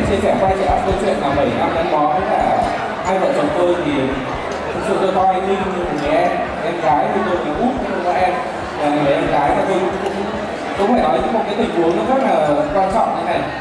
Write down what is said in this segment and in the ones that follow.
chia sẻ quay trở lại câu chuyện là 7 năm gắn bó với cả hai vợ chồng tôi thì thực sự tôi coi Linh như một người em gái thì tôi là út không có em, là người em gái là tôi phải nói một cái tình huống nó rất là quan trọng như này.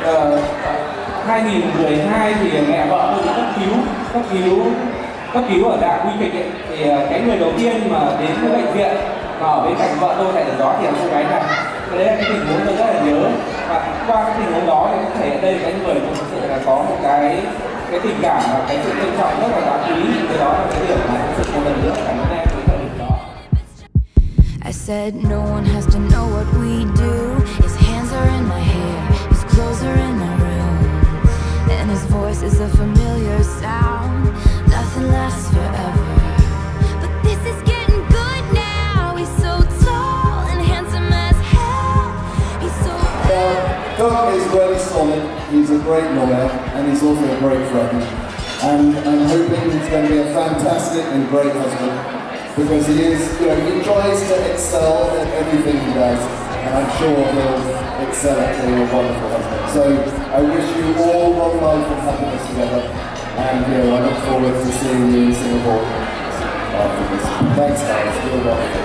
2012 thì mẹ vợ tôi đi cấp cứu ở Đà Quy Kịch ấy. Thì cái người đầu tiên mà đến cái bệnh viện mà ở bên cạnh vợ tôi tại ở đó thì là cô gái này. Đấy là cái tình huống tôi rất là nhớ, và qua cái tình huống đó thì có thể ở đây cái người thực sự là có một cái tình cảm và cái sự trân trọng rất là đáng quý. Cái đó là cái điểm mà thực sự một lần nữa cảm ơn em với thời điểm đó. I said no one has to know what we do. His hands are in my hair, his clothes are in my room, and his voice is a familiar sound. Nothing lasts forever, but this is getting good now. He's so tall and handsome as hell. He's so Doug is really solid. He's a great lawyer and he's also a great friend. And I'm hoping he's going to be a fantastic and great husband, because he is, he tries to excel at everything he does, and I'm sure he'll excel at being a wonderful husband. So I wish you all long life and happiness together, and I look forward to seeing you in Singapore after this. Thanks guys, you're wonderful.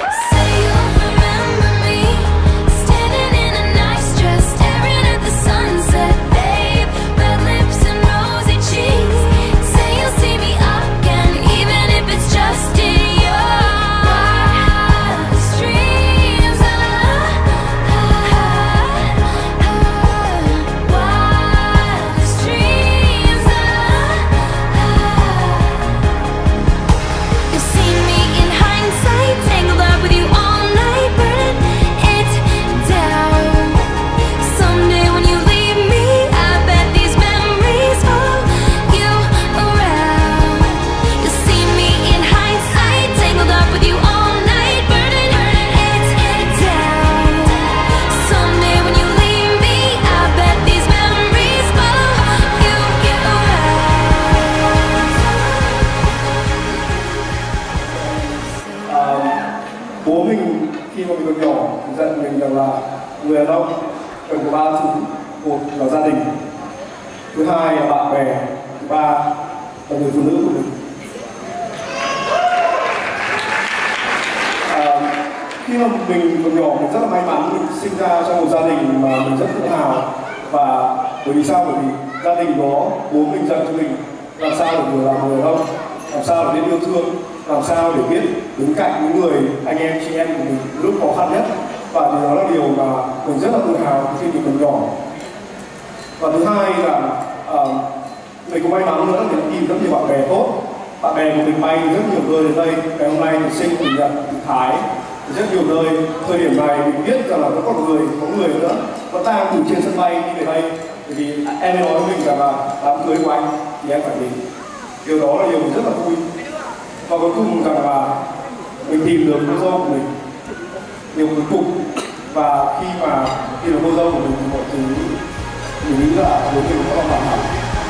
Bố mình khi mà mình còn nhỏ thì dặn mình rằng là người đàn ông cần có 3 thứ: một là gia đình, thứ hai là bạn bè, thứ ba là người phụ nữ của mình. Khi mà mình còn nhỏ mình rất là may mắn, mình sinh ra trong một gia đình mà mình rất tự hào. Và bởi vì sao? Bởi vì gia đình đó bố mình dạy cho mình làm sao để vừa làm người đàn ông, làm sao để biết yêu thương, làm sao để biết đứng cạnh những người anh em chị em của mình lúc khó khăn nhất. Và đó là điều mà mình rất là tự hào khi mình còn nhỏ. Và thứ hai là mình có may mắn nữa là mình tìm rất nhiều bạn bè tốt. Bạn bè của mình bay rất nhiều nơi đến đây. Ngày hôm nay mình sinh, mình Nhật, mình Thái, rất nhiều nơi. Thời điểm này mình biết rằng là có người nữa nó đang từ trên sân bay đi về đây. Bởi vì em nói với mình rằng là đám cưới của anh thì em phải đến. Điều đó là điều mình rất là vui. Và cuối cùng rằng là mình tìm được cô dâu của mình, điều cuối cùng. Và khi mà tìm được cô dâu của mình thì mọi thứ mình nghĩ là đối với mình có hoàn hảo.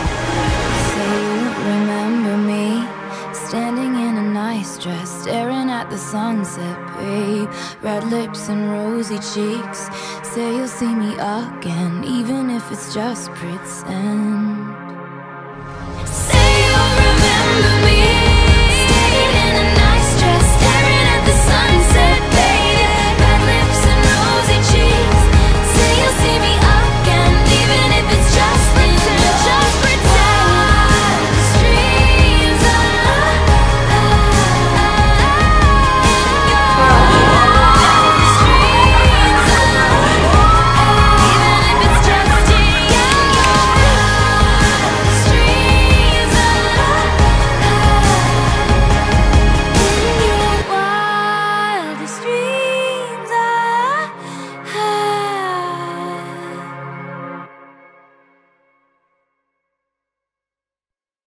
remember me standing in a nice dress, staring at the sunset, babe. Red lips and rosy cheeks. Say you'll see me again, even if it's just pretend.